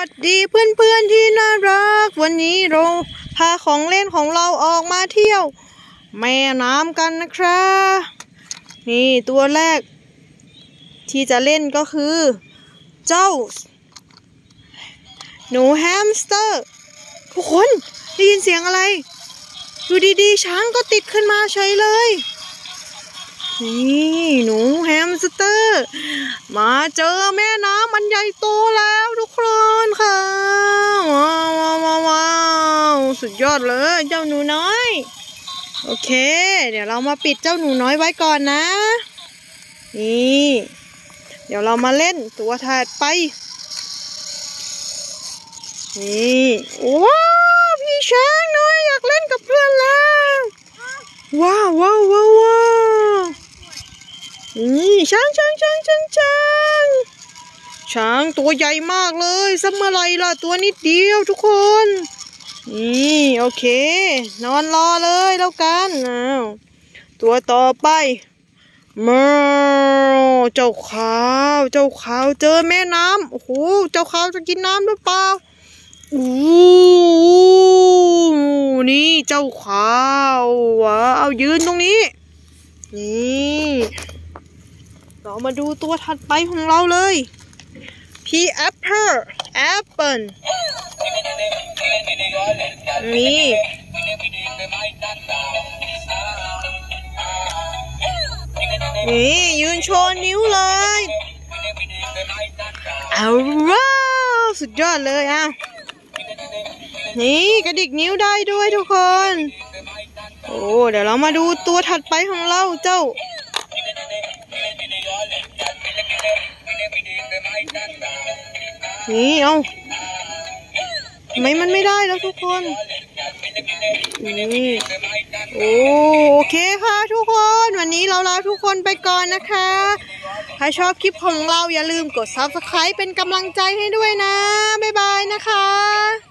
วัสดีเพื่อนๆที่น่ารักวันนี้เราพาของเล่นของเราออกมาเที่ยวแม่น้ำกันนะครับนี่ตัวแรกที่จะเล่นก็คือเจ้าหนูแฮมสเตอร์ทุกคนได้ยินเสียงอะไรอยู่ดีๆช้างก็ติดขึ้นมาเฉยเลยนี่หนูแฮมสเตอร์มาเจอแม่น้ำมันใหญ่โตแล้วทุกคนค่ะว้าวสุดยอดเลยเจ้าหนูน้อยโอเคเดี๋ยวเรามาปิดเจ้าหนูน้อยไว้ก่อนนะนี่เดี๋ยวเรามาเล่นตัวถัดไปนี่ว้าวพี่ช้างน้อยอยากเล่นกับเพื่อนแล้วว้าวนี่ช้างตัวใหญ่มากเลยสักเมื่อไรล่ะตัวนิดเดียวทุกคนนี่โอเคนอนรอเลยแล้วกันตัวต่อไปเจ้าขาวเจอแม่น้ำโอ้โหเจ้าขาวจะกินน้ำหรือเปล่านี่เจ้าขาวว้าวยืนตรงนี้นี่เรามาดูตัวถัดไปของเราเลยพี่แอปเปิลนี่ยืนโชว์นิ้วเลยเอาว้าวสุดยอดเลยอ่ะนี่กระดิกนิ้วได้ด้วยทุกคนโอ้เดี๋ยวเรามาดูตัวถัดไปของเราเจ้านี่เอาทำไมมันไม่ได้แล้วทุกคนนี่โอเคค่ะทุกคนวันนี้เราลาทุกคนไปก่อนนะคะถ้าชอบคลิปของเราอย่าลืมกด Subscribe เป็นกำลังใจให้ด้วยนะบ๊ายบายนะคะ